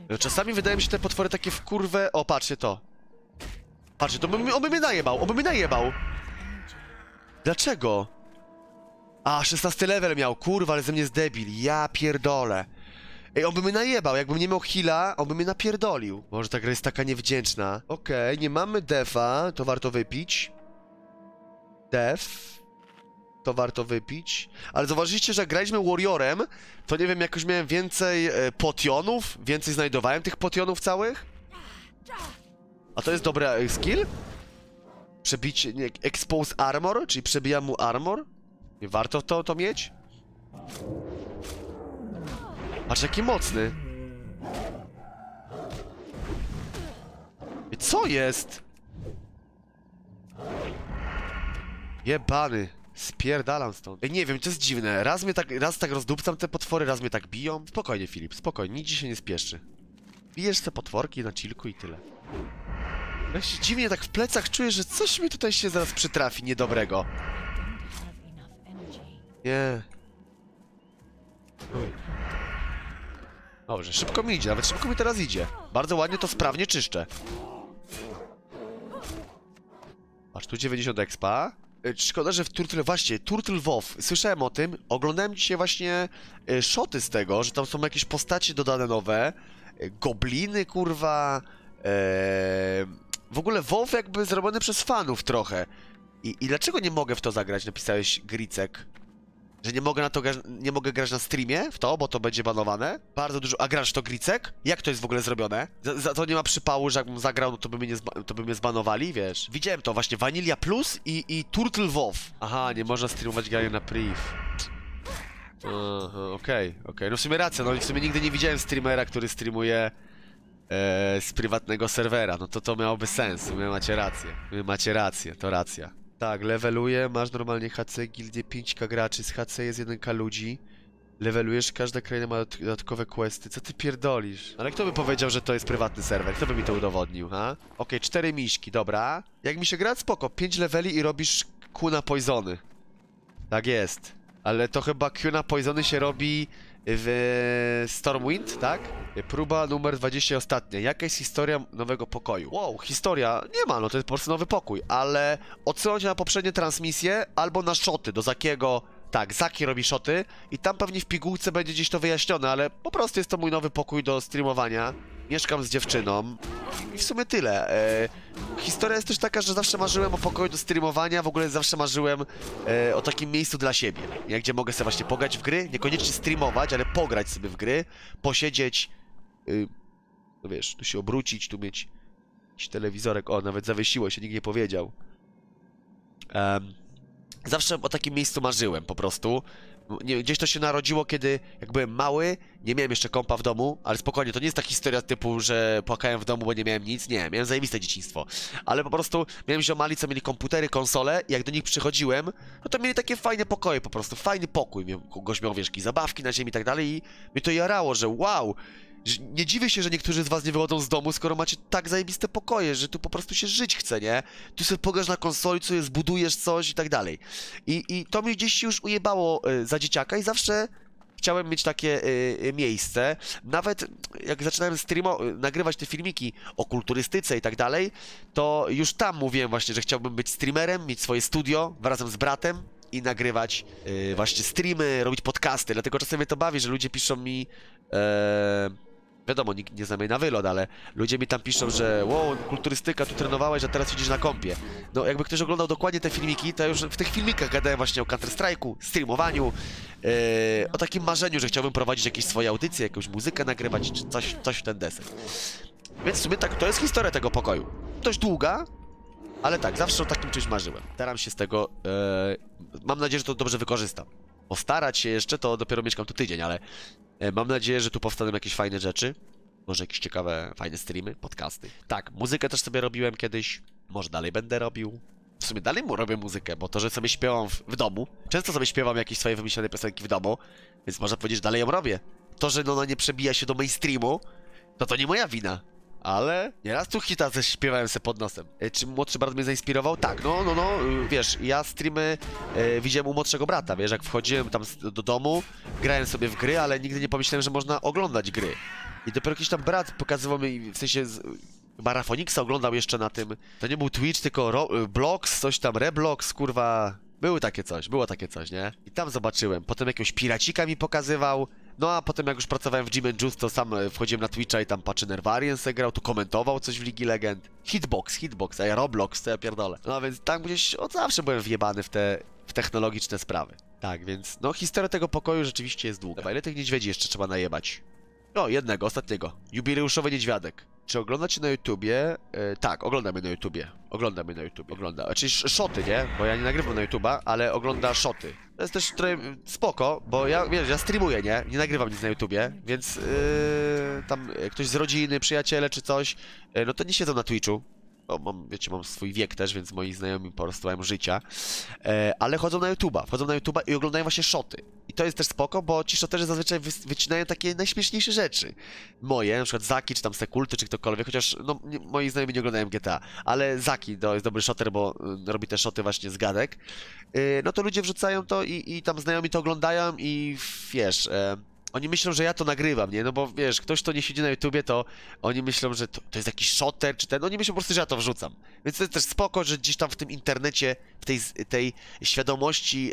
Czasami wydaje mi się te potwory takie w kurwę... O, patrzcie to. Patrzcie, to oby mnie najebał, oby mnie najebał. Dlaczego? A, 16 level miał, kurwa, ale ze mnie jest debil. Ja pierdolę. Ej, on by mnie najebał, jakbym nie miał heala, on by mnie napierdolił. Może ta gra jest taka niewdzięczna. Okej, nie mamy defa, to warto wypić. Def. To warto wypić. Ale zauważyliście, że jak graliśmy Warriorem, to nie wiem, jakoś miałem więcej potionów, więcej znajdowałem tych potionów całych. A to jest dobry skill? Przebicie, nie, expose armor, czyli przebijam mu armor. Nie warto to mieć? Patrz, jaki mocny. I co jest? Jebany. Spierdalam stąd. Ej, nie wiem, to jest dziwne. Raz tak rozdupcam te potwory, raz mnie tak biją. Spokojnie, Filip, spokojnie, nic ci się nie spieszy. Bijesz te potworki na chillku i tyle. Ja się dziwnie tak w plecach czuję, że coś mi tutaj się zaraz przytrafi niedobrego. Nie. Dobrze, szybko mi idzie, nawet szybko mi teraz idzie. Bardzo ładnie to sprawnie czyszczę. Aż tu 90 expa. Szkoda, że w Turtle WoW, słyszałem o tym, oglądałem dzisiaj właśnie shoty z tego, że tam są jakieś postacie dodane nowe, gobliny, kurwa, w ogóle WoW jakby zrobiony przez fanów trochę. I dlaczego nie mogę w to zagrać, napisałeś Gricek? Że nie mogę grać na streamie w to, bo to będzie banowane? Bardzo dużo. A grasz to, Gricek? Jak to jest w ogóle zrobione? Za to nie ma przypału, że jakbym zagrał, no to by mnie zbanowali, wiesz? Widziałem to właśnie, Vanilla Plus i Turtle WoW. Aha, nie można streamować grania na priv. Aha, okej. No w sumie racja, no i w sumie nigdy nie widziałem streamera, który streamuje z prywatnego serwera. No to miałoby sens, w sumie macie rację, to racja. Tak, leveluje, masz normalnie HC, gildie 5k graczy, z HC jest 1k ludzi. Levelujesz, każda kraina ma dodatkowe questy. Co ty pierdolisz? Ale kto by powiedział, że to jest prywatny serwer? Kto by mi to udowodnił, ha? Okej, 4 miśki, dobra. Jak mi się gra, spoko, 5 leveli i robisz Q na poisony. Tak jest. Ale to chyba Q na poisony się robi w Stormwind, tak? Próba numer 20 ostatnia. Jaka jest historia nowego pokoju? Wow, historia nie ma, no to jest po prostu nowy pokój, ale odsyłam cię na poprzednie transmisje albo na shoty do Zakiego. Tak, Zaki robi shoty i tam pewnie w pigułce będzie gdzieś to wyjaśnione, ale po prostu jest to mój nowy pokój do streamowania. Mieszkam z dziewczyną i w sumie tyle. Historia jest też taka, że zawsze marzyłem o pokoju do streamowania, w ogóle zawsze marzyłem o takim miejscu dla siebie, nie? Gdzie mogę sobie właśnie pograć w gry, niekoniecznie streamować, ale pograć sobie w gry, posiedzieć, no wiesz, tu się obrócić, tu mieć jakiś telewizorek, o, nawet zawiesiło się, nikt nie powiedział. Zawsze o takim miejscu marzyłem po prostu. Gdzieś to się narodziło, kiedy jak byłem mały, nie miałem jeszcze kompa w domu, ale spokojnie, to nie jest ta historia typu, że płakałem w domu, bo nie miałem nic, nie, miałem zajebiste dzieciństwo. Ale po prostu miałem ziomali, co mieli komputery, konsole i jak do nich przychodziłem, no to mieli takie fajne pokoje po prostu, fajny pokój, gość miał, wiesz, zabawki na ziemi i tak dalej i mnie to jarało, że wow, nie dziwię się, że niektórzy z was nie wychodzą z domu, skoro macie tak zajebiste pokoje, że tu po prostu się żyć chce, nie? Tu sobie pograsz na konsoli, sobie zbudujesz coś i tak dalej. I to mi gdzieś się już ujebało za dzieciaka i zawsze chciałem mieć takie miejsce. Nawet jak zaczynałem nagrywać te filmiki o kulturystyce i tak dalej, to już tam mówiłem właśnie, że chciałbym być streamerem, mieć swoje studio razem z bratem i nagrywać właśnie streamy, robić podcasty. Dlatego czasem mnie to bawi, że ludzie piszą mi... Wiadomo, nikt nie zna mnie na wylot, ale ludzie mi tam piszą, że wow, kulturystyka, tu trenowałeś, a teraz siedzisz na kompie. No jakby ktoś oglądał dokładnie te filmiki, to ja już w tych filmikach gadałem właśnie o Counter-Strike'u, streamowaniu, o takim marzeniu, że chciałbym prowadzić jakieś swoje audycje, jakąś muzykę nagrywać, czy coś w ten deser. Więc w sumie tak, to jest historia tego pokoju. Dość długa, ale tak, zawsze o takim czymś marzyłem. Staram się z tego, mam nadzieję, że to dobrze wykorzystam. Postarać się jeszcze, to dopiero mieszkam tu tydzień, ale mam nadzieję, że tu powstaną jakieś fajne rzeczy. Może jakieś ciekawe, fajne streamy, podcasty. Tak, muzykę też sobie robiłem kiedyś. Może dalej będę robił. W sumie dalej robię muzykę, bo to, że sobie śpiewam w domu. Często sobie śpiewam jakieś swoje wymyślone piosenki w domu, więc można powiedzieć, że dalej ją robię. To, że ona nie przebija się do mainstreamu, to nie moja wina. Ale nieraz tu hita też śpiewałem se pod nosem. Czy młodszy brat mnie zainspirował? Tak, no, wiesz, ja streamy widziałem u młodszego brata, wiesz, jak wchodziłem tam do domu, grałem sobie w gry, ale nigdy nie pomyślałem, że można oglądać gry. I dopiero jakiś tam brat pokazywał mi, w sensie chyba Rafoniksa oglądał jeszcze na tym. To nie był Twitch, tylko Blox, coś tam, Reblox, kurwa. Było takie coś, nie? I tam zobaczyłem. Potem jakiegoś piracika mi pokazywał. No a potem jak już pracowałem w Gym & Juice, to sam wchodziłem na Twitcha i tam patrzy Nervarian se grał, tu komentował coś w Ligi Legend. Hitbox, a ja Roblox, to ja pierdolę. No więc tam gdzieś od zawsze byłem wjebany w technologiczne sprawy. Tak, więc no historia tego pokoju rzeczywiście jest długa. Dobra, ile tych niedźwiedzi jeszcze trzeba najebać? No, jednego, ostatniego. Jubileuszowy niedźwiadek. Czy oglądacie na YouTubie? Tak, oglądamy na YouTubie. Czyli szoty, nie? Bo ja nie nagrywam na YouTuba, ale ogląda szoty. To jest też trochę spoko, bo ja, wiesz, ja streamuję, nie? Nie nagrywam nic na YouTubie, więc tam ktoś z rodziny, przyjaciele czy coś, no to nie siedzą na Twitchu. Bo mam swój wiek też, więc moi znajomi po prostu mają życia. Ale wchodzą na YouTuba i oglądają właśnie szoty. I to jest też spoko, bo ci szoterzy zazwyczaj wycinają takie najśmieszniejsze rzeczy. Moje, na przykład Zaki, czy tam Sekulty, czy ktokolwiek, chociaż no, moi znajomi nie oglądają GTA. Ale Zaki to jest dobry szoter, bo robi te szoty właśnie z gadek. No to ludzie wrzucają to i tam znajomi to oglądają i wiesz... Oni myślą, że ja to nagrywam, nie? No bo wiesz, ktoś, kto nie siedzi na YouTubie, to oni myślą, że to jest jakiś shotter, czy ten... Oni myślą po prostu, że ja to wrzucam. Więc to jest też spoko, że gdzieś tam w tym internecie, w tej świadomości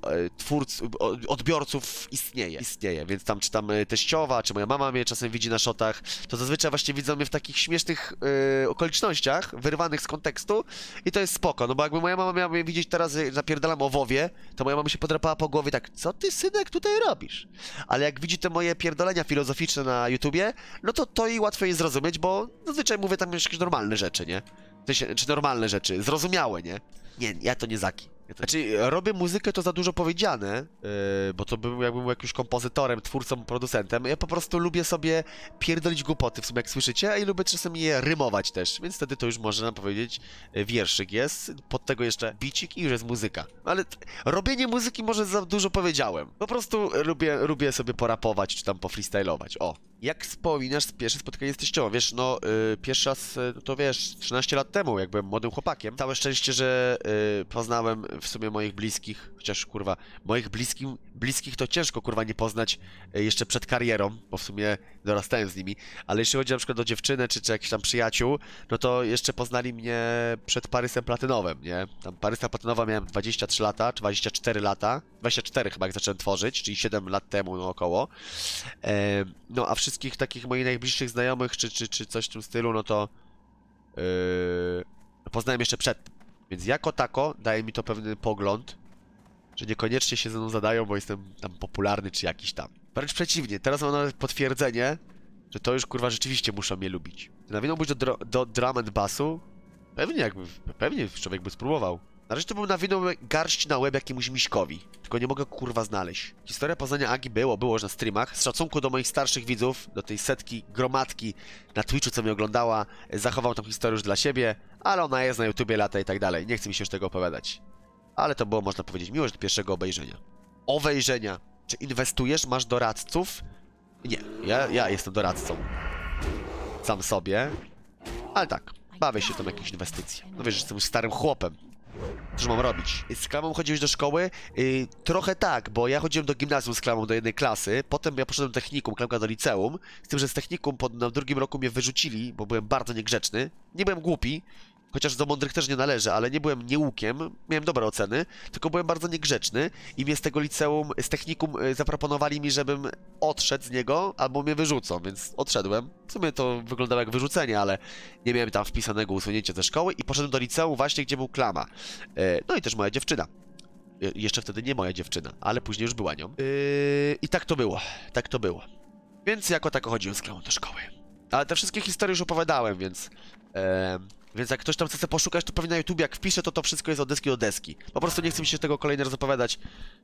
odbiorców istnieje. Więc tam, czy tam teściowa, czy moja mama mnie czasem widzi na shotach, to zazwyczaj właśnie widzą mnie w takich śmiesznych okolicznościach, wyrwanych z kontekstu i to jest spoko, no bo jakby moja mama miała mnie widzieć teraz, że napierdalam o WoWie, to moja mama się podrapała po głowie tak, co ty, synek, tutaj robisz? Ale jak widzi te moje pierdolenia filozoficzne na YouTubie, no to i łatwo je zrozumieć, bo zazwyczaj mówię tam jakieś normalne rzeczy, nie? Czy normalne rzeczy, zrozumiałe, nie? Nie, ja to nie Zaki. Znaczy, robię muzykę, to za dużo powiedziane, bo to jakbym był jakimś kompozytorem, twórcą, producentem. Ja po prostu lubię sobie pierdolić głupoty, w sumie jak słyszycie, i lubię czasem je rymować też, więc wtedy to już można powiedzieć, wierszyk jest, pod tego jeszcze bicik i już jest muzyka. Ale robienie muzyki może za dużo powiedziałem. Po prostu lubię sobie porapować, czy tam pofreestylować, o. Jak wspominasz pierwsze spotkanie z teściową? Wiesz, no, pierwszy raz, to wiesz, 13 lat temu, jak byłem młodym chłopakiem. Całe szczęście, że poznałem w sumie moich bliskich, chociaż, kurwa, moich bliskich to ciężko, kurwa, nie poznać jeszcze przed karierą, bo w sumie dorastałem z nimi, ale jeśli chodzi na przykład o dziewczynę, czy jakichś tam przyjaciół, no to jeszcze poznali mnie przed Parysem Platynowym, nie? Tam Parysa Platynowa miałem 23 lata, czy 24 lata, 24 chyba jak zacząłem tworzyć, czyli 7 lat temu, no około. No, a wszystkich takich moich najbliższych znajomych, czy coś w tym stylu, no to poznałem jeszcze przed. Więc jako tako daje mi to pewien pogląd, że niekoniecznie się ze mną zadają, bo jestem tam popularny czy jakiś tam. Wręcz przeciwnie, teraz mam nawet potwierdzenie, że to już kurwa rzeczywiście muszą mnie lubić. Nawinął być do drum and bassu? Pewnie człowiek by spróbował. Na razie to był nawinął garść na łeb jakiemuś miśkowi, tylko nie mogę kurwa znaleźć. Historia poznania Agi było już na streamach. Z szacunku do moich starszych widzów, do tej setki, gromadki na Twitchu, co mnie oglądała, zachował tą historię już dla siebie, ale ona jest na YouTubie lata i tak dalej. Nie chce mi się już tego opowiadać. Ale to było, można powiedzieć, miłość do pierwszego obejrzenia. Czy inwestujesz? Masz doradców? Nie, ja jestem doradcą. Sam sobie. Ale tak, bawię się tam jakieś inwestycje. No wiesz, że jestem starym chłopem. Cóż mam robić? Z Klamą chodziłeś do szkoły? Trochę tak, bo ja chodziłem do gimnazjum z Klamą do jednej klasy, potem ja poszedłem do technikum, Klamka do liceum, z tym, że z technikum na drugim roku mnie wyrzucili, bo byłem bardzo niegrzeczny. Nie byłem głupi, chociaż do mądrych też nie należy, ale nie byłem nieukiem, miałem dobre oceny, tylko byłem bardzo niegrzeczny i mnie z tego liceum, z technikum zaproponowali mi, żebym odszedł z niego, albo mnie wyrzucą, więc odszedłem. W sumie to wyglądało jak wyrzucenie, ale nie miałem tam wpisanego usunięcia ze szkoły i poszedłem do liceum właśnie, gdzie był Klama. No i też moja dziewczyna. Jeszcze wtedy nie moja dziewczyna, ale później już była nią. I tak to było. Więc jako tako chodziłem z Klamą do szkoły. Ale te wszystkie historie już opowiadałem, więc... Więc jak ktoś tam chce poszukać, to pewnie na YouTube jak wpiszę, to wszystko jest od deski do deski. Po prostu nie chce mi się tego kolejny raz opowiadać.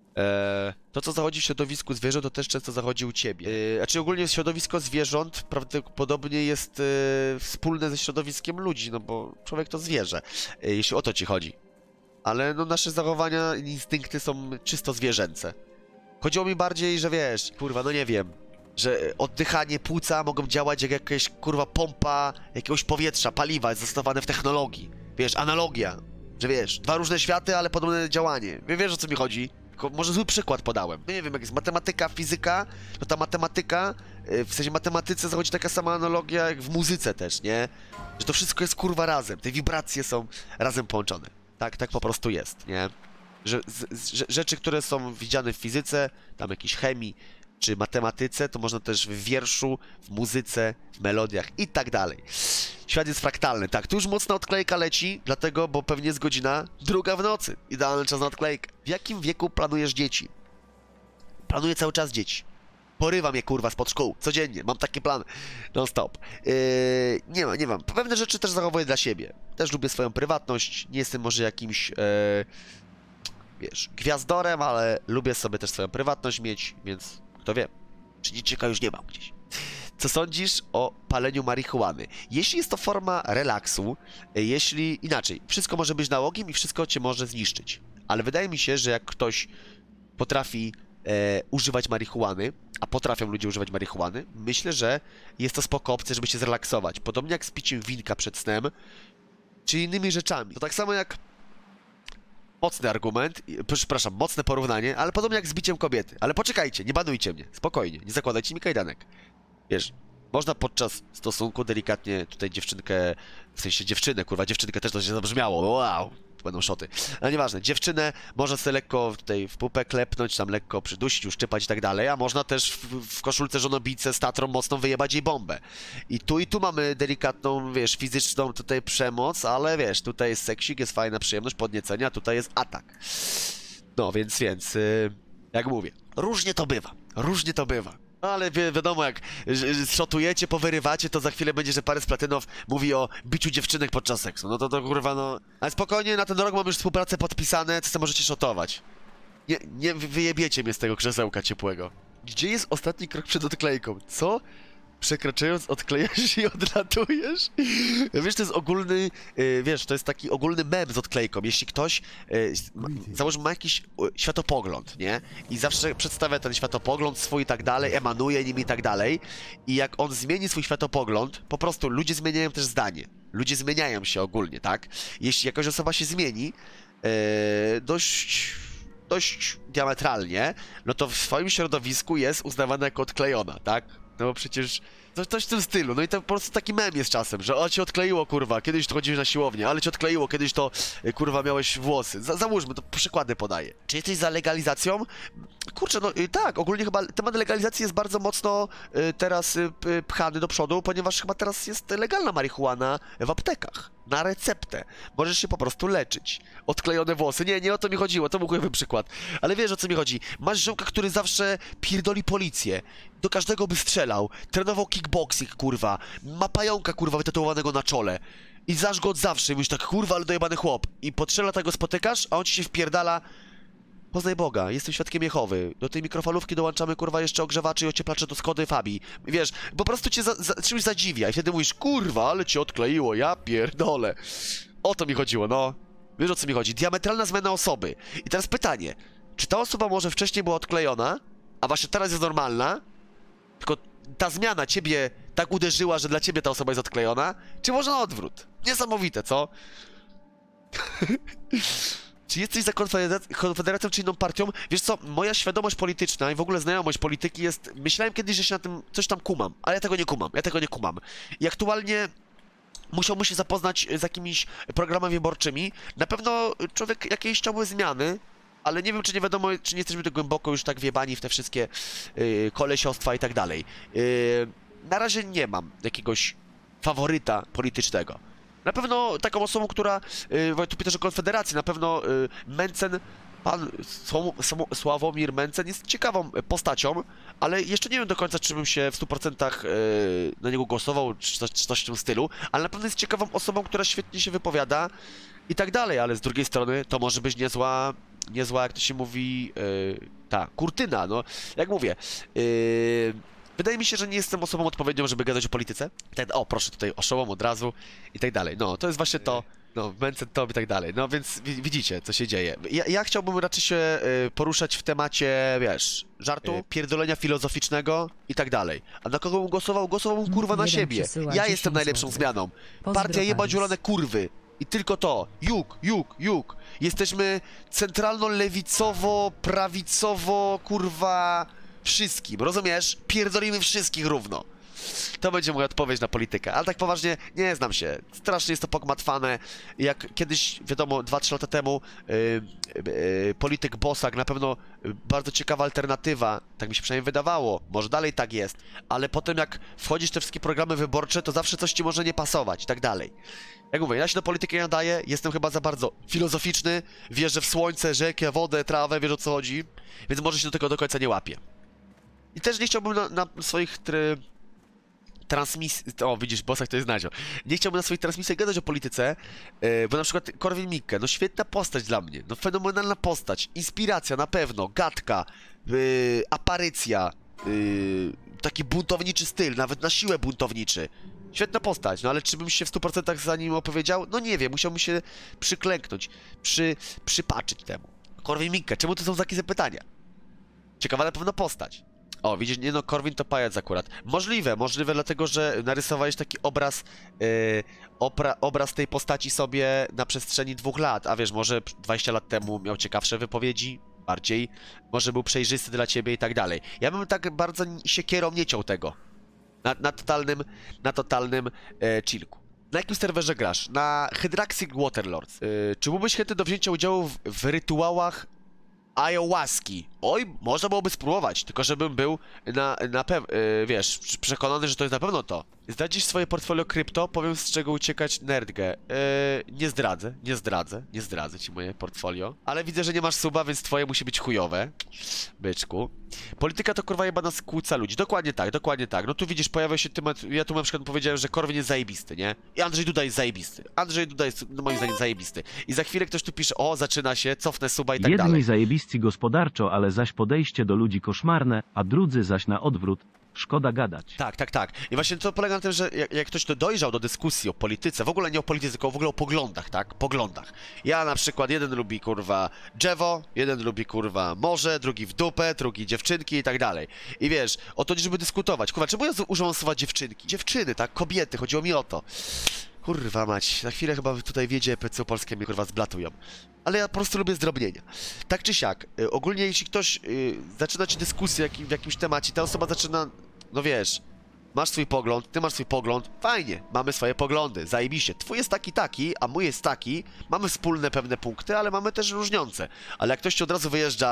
To, co zachodzi w środowisku zwierząt, to też często zachodzi u ciebie. Znaczy ogólnie środowisko zwierząt prawdopodobnie jest wspólne ze środowiskiem ludzi, no bo człowiek to zwierzę, jeśli o to ci chodzi. Ale no nasze zachowania, instynkty są czysto zwierzęce. Chodziło mi bardziej, że wiesz, kurwa, no nie wiem, że oddychanie płuca mogą działać jak jakaś, kurwa, pompa jakiegoś powietrza, paliwa zastosowane w technologii. Wiesz, analogia, że wiesz, dwa różne światy, ale podobne działanie. Wiesz, o co mi chodzi? może zły przykład podałem. No nie wiem, jak jest matematyka, fizyka, to ta matematyka, w sensie matematyce zachodzi taka sama analogia jak w muzyce też, nie? Że to wszystko jest kurwa razem, te wibracje są razem połączone. Tak po prostu jest, nie? Że rzeczy, które są widziane w fizyce, tam jakiejś chemii, czy matematyce, to można też w wierszu, w muzyce, w melodiach i tak dalej. Świat jest fraktalny. Tak, tu już mocna odklejka leci, dlatego, bo pewnie jest godzina 2 w nocy. Idealny czas na odklejkę. W jakim wieku planujesz dzieci? Planuję cały czas dzieci. Porywam je, kurwa, spod szkół. Codziennie. Mam takie plany. Non stop. Nie mam. Pewne rzeczy też zachowuję dla siebie. Też lubię swoją prywatność. Nie jestem może jakimś... wiesz, gwiazdorem, ale lubię sobie też swoją prywatność mieć, więc kto wie, czy dzieciaka już nie mam gdzieś. Co sądzisz o paleniu marihuany? Jeśli jest to forma relaksu, jeśli inaczej, wszystko może być nałogiem i wszystko cię może zniszczyć. Ale wydaje mi się, że jak ktoś potrafi używać marihuany, a potrafią ludzie używać marihuany, myślę, że jest to spoko opcja, żeby się zrelaksować. Podobnie jak z piciem winka przed snem, czy innymi rzeczami. To tak samo jak mocny argument, przepraszam, mocne porównanie, ale podobnie jak z biciem kobiety. Ale poczekajcie, nie banujcie mnie, spokojnie, nie zakładajcie mi kajdanek. Wiesz, można podczas stosunku delikatnie tutaj dziewczynkę, w sensie dziewczynę, kurwa, dziewczynkę też to się zabrzmiało, wow, to będą szoty. Ale nieważne, dziewczynę można sobie lekko tutaj w pupę klepnąć, tam lekko przydusić, uszczypać i tak dalej, a można też w koszulce żonobice z tatrą mocno wyjebać jej bombę. I tu mamy delikatną, wiesz, fizyczną tutaj przemoc, ale wiesz, tutaj jest seksik, jest fajna przyjemność, podniecenia, a tutaj jest atak. No, więc, jak mówię, różnie to bywa. No ale wiadomo, jak szotujecie, powyrywacie, to za chwilę będzie, że Parys Platynow mówi o biciu dziewczynek podczas seksu. No to kurwa, no... Ale spokojnie, na ten rok mam już współpracę podpisane, co możecie szotować. Nie wyjebiecie mnie z tego krzesełka ciepłego. Gdzie jest ostatni krok przed odklejką? Co? Przekraczając odklejasz i odlatujesz? Wiesz, to jest ogólny, wiesz, to jest taki ogólny mem z odklejką. Jeśli ktoś, załóżmy, ma jakiś światopogląd, nie? I zawsze przedstawia ten światopogląd swój i tak dalej, emanuje nim i tak dalej. I jak on zmieni swój światopogląd, po prostu ludzie zmieniają też zdanie. Ludzie zmieniają się ogólnie, tak? Jeśli jakaś osoba się zmieni, dość diametralnie, no to w swoim środowisku jest uznawana jako odklejona, tak? No bo przecież coś w tym stylu, no i to po prostu taki mem jest czasem, że o, cię odkleiło, kurwa, kiedyś to chodziłeś na siłownię, ale cię odkleiło, kiedyś to, kurwa, miałeś włosy. Załóżmy, to przykłady podaję. Czy jesteś za legalizacją? Kurczę, no tak, ogólnie chyba temat legalizacji jest bardzo mocno teraz pchany do przodu, ponieważ chyba teraz jest legalna marihuana w aptekach. Na receptę. Możesz się po prostu leczyć. Odklejone włosy. Nie o to mi chodziło, to był chujowy przykład. Ale wiesz, o co mi chodzi. Masz ziomka, który zawsze pierdoli policję. Do każdego by strzelał. Trenował kickboxing, kurwa. Ma pająka, kurwa, wytatuowanego na czole. I znasz go od zawsze. I mówisz tak, kurwa, ale dojebany chłop. I po 3 lata go spotykasz, a on ci się wpierdala. Poznaj Boga, jestem świadkiem Jehowy. Do tej mikrofalówki dołączamy, kurwa, jeszcze ogrzewacze i ocieplacze do Skody Fabii. Wiesz, po prostu cię czymś zadziwia i wtedy mówisz, kurwa, ale cię odkleiło, ja pierdolę. O to mi chodziło, no. Wiesz, o co mi chodzi? Diametralna zmiana osoby. I teraz pytanie, czy ta osoba może wcześniej była odklejona, a właśnie teraz jest normalna, tylko ta zmiana ciebie tak uderzyła, że dla ciebie ta osoba jest odklejona, czy może na odwrót? Niesamowite, co? Czy jesteś za Konfederacją czy inną partią? Wiesz co, moja świadomość polityczna i w ogóle znajomość polityki jest... Myślałem kiedyś, że się na tym coś tam kumam, ale ja tego nie kumam. I aktualnie musiałbym się zapoznać z jakimiś programami wyborczymi. Na pewno człowiek jakieś chciałby zmiany, ale nie wiem, czy nie wiadomo, czy nie jesteśmy tak głęboko już tak wjebani w te wszystkie kolesiostwa i tak dalej. Na razie nie mam jakiegoś faworyta politycznego. Na pewno taką osobą, która, tu pytasz o Konfederację, na pewno Mencen, pan Sławomir Mencen jest ciekawą postacią, ale jeszcze nie wiem do końca, czy bym się w 100% na niego głosował, czy coś w tym stylu, ale na pewno jest ciekawą osobą, która świetnie się wypowiada i tak dalej, ale z drugiej strony to może być niezła, jak to się mówi, ta kurtyna, no, jak mówię, wydaje mi się, że nie jestem osobą odpowiednią, żeby gadać o polityce. O, proszę, tutaj oszołom od razu i tak dalej. No, to jest właśnie to, no, Mencen to i tak dalej. No, więc widzicie, co się dzieje. Ja chciałbym raczej się poruszać w temacie, wiesz, żartu, pierdolenia filozoficznego i tak dalej. A na kogo bym głosował? Głosowałbym, kurwa, na siebie. Ja jestem najlepszą zmianą. Partia jeba dziurane kurwy. I tylko to. Juk. Jesteśmy centralno-lewicowo, kurwa, wszystkim, rozumiesz? Pierdolimy wszystkich równo. To będzie moja odpowiedź na politykę, ale tak poważnie nie znam się. Strasznie jest to pogmatwane. Jak kiedyś, wiadomo, 2-3 lata temu polityk Bosak, na pewno bardzo ciekawa alternatywa, tak mi się przynajmniej wydawało, może dalej tak jest, ale potem jak wchodzisz w te wszystkie programy wyborcze, to zawsze coś ci może nie pasować i tak dalej. Jak mówię, ja się do polityki nie nadaję, jestem chyba za bardzo filozoficzny, wierzę w słońce, rzekę, wodę, trawę, wiesz o co chodzi, więc może się do tego do końca nie łapię. I też nie chciałbym na swoich transmisji... O, widzisz, Bosak to jest Nadzio. Nie chciałbym na swoich transmisjach gadać o polityce, bo na przykład Korwin-Mikke, no świetna postać dla mnie, no fenomenalna postać, inspiracja na pewno, gadka, aparycja, taki buntowniczy styl, nawet na siłę buntowniczy. Świetna postać, no ale czy bym się w 100% za nim opowiedział? No nie wiem, musiałbym się przyklęknąć, przypatrzyć temu. Korwin-Mikke, czemu to są takie zapytania? Ciekawa na pewno postać. O, widzisz, nie no, Korwin to pajac akurat. Możliwe dlatego, że narysowałeś taki obraz, obraz tej postaci sobie na przestrzeni 2 lat, a wiesz, może 20 lat temu miał ciekawsze wypowiedzi, bardziej, może był przejrzysty dla ciebie i tak dalej. Ja bym tak bardzo siekierą nie ciął tego, na totalnym chillku. Na jakim serwerze grasz? Na Hydraxic Waterlords. Czy byłbyś chętny do wzięcia udziału w rytuałach ayahuaski? Oj, można byłoby spróbować, tylko żebym był wiesz, przekonany, że to jest na pewno to. Zdradzisz swoje portfolio krypto, powiem z czego uciekać nerdgę. Nie zdradzę ci moje portfolio. Ale widzę, że nie masz suba, więc twoje musi być chujowe. Byczku. Polityka to kurwa jebana skłóca ludzi. Dokładnie tak. No tu widzisz, pojawia się temat, ja tu na przykład powiedziałem, że Korwin jest zajebisty, nie? I Andrzej Duda jest zajebisty. Andrzej Duda jest, no, moim zdaniem, zajebisty. I za chwilę ktoś tu pisze, o, zaczyna się, cofnę suba i tak dalej. Jedni zajebiscy gospodarczo, ale zaś podejście do ludzi koszmarne, a drudzy zaś na odwrót. Szkoda gadać. Tak. I właśnie to polega na tym, że jak ktoś to dojrzał do dyskusji o polityce, w ogóle nie o polityce, tylko w ogóle o poglądach, tak? Poglądach. Ja na przykład, jeden lubi kurwa drzewo, jeden lubi kurwa morze, drugi w dupę, drugi dziewczynki i tak dalej. I wiesz, o to, żeby dyskutować. Kurwa, czemu ja używam słowa dziewczynki? Dziewczyny, tak? Kobiety, chodziło mi o to. Kurwa mać, na chwilę chyba tutaj wiedzie PCU polskie mnie kurwa zblatują. Ale ja po prostu lubię zdrobnienia. Tak czy siak, ogólnie jeśli ktoś zaczyna ci dyskusję w jakimś temacie, ta osoba zaczyna, no wiesz, masz swój pogląd, ty masz swój pogląd, fajnie, mamy swoje poglądy, zajebiście. Twój jest taki, a mój jest taki, mamy wspólne pewne punkty, ale mamy też różniące. Ale jak ktoś ci od razu wyjeżdża,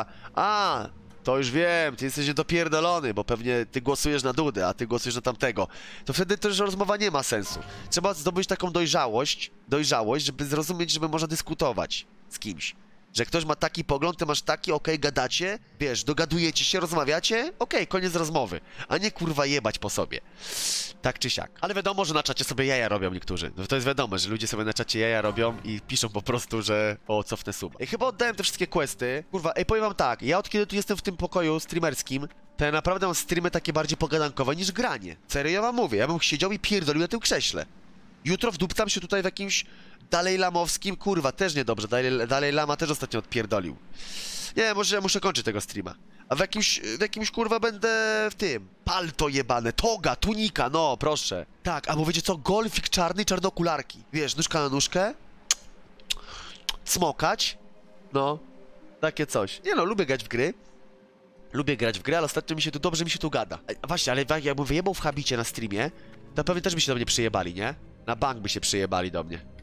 a to już wiem, ty jesteś niedopierdolony, bo pewnie ty głosujesz na Dudę, a ty głosujesz na tamtego, to wtedy też rozmowa nie ma sensu. Trzeba zdobyć taką dojrzałość, żeby zrozumieć, żeby można dyskutować z kimś. Że ktoś ma taki pogląd, ty masz taki, okej, gadacie, wiesz, dogadujecie się, rozmawiacie, okej, koniec rozmowy, a nie kurwa jebać po sobie. Tak czy siak. Ale wiadomo, że na czacie sobie jaja robią niektórzy. No to jest wiadomo, że ludzie sobie na czacie jaja robią i piszą po prostu, że o, cofnę suba. Chyba oddałem te wszystkie questy. Kurwa, powiem wam tak, ja od kiedy tu jestem w tym pokoju streamerskim, to ja naprawdę mam streamy takie bardziej pogadankowe niż granie. Serio ja wam mówię, ja bym siedział i pierdolił na tym krześle. Jutro wdupcam się tutaj w jakimś dalejlamowskim, kurwa, też niedobrze, Dalej Lama też ostatnio odpierdolił. Nie, może ja muszę kończyć tego streama. A w jakimś kurwa będę w tym. Palto jebane, toga, tunika, no proszę. Tak, albo wiecie co, golfik czarny i czarne okularki. Wiesz, nóżka na nóżkę. Smokać. No, takie coś. Nie no, lubię grać w gry. Ale ostatnio dobrze mi się tu gada. A właśnie, ale jakbym wyjebał w habicie na streamie, to pewnie też by się do mnie przyjebali, nie? Na bank by się przyjebali do mnie.